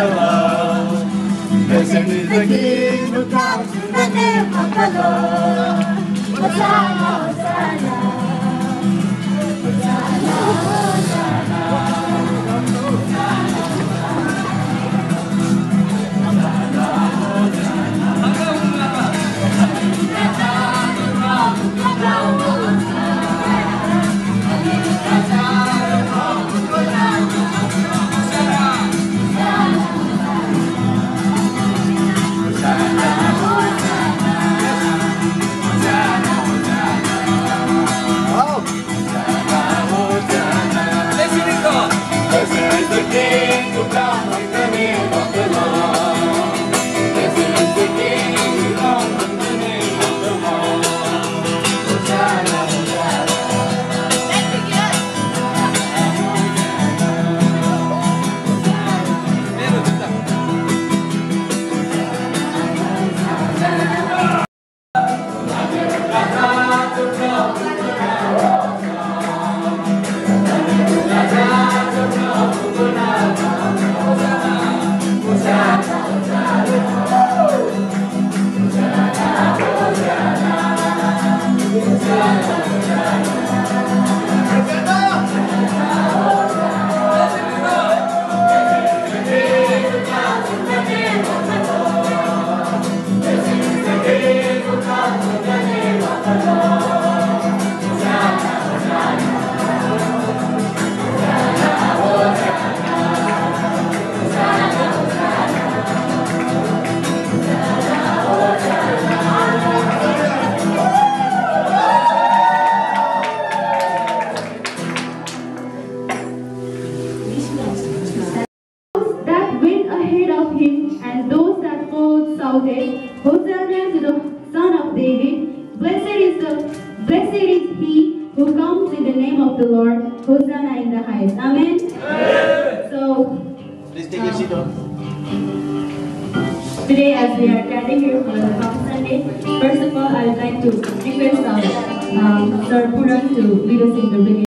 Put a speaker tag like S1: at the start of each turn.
S1: the world. Blessed is the King who comes in the name of the Lord. Hosanna, Hosanna, Hosanna,
S2: Hosanna to the Son of David. Blessed is he who comes in the name of the Lord. Hosanna in the highest. Amen. Amen. So
S1: please take your seat.
S2: Today, as we are gathering here for the Palm Sunday, first of all, I would like to request Sir Puran to lead us in the beginning.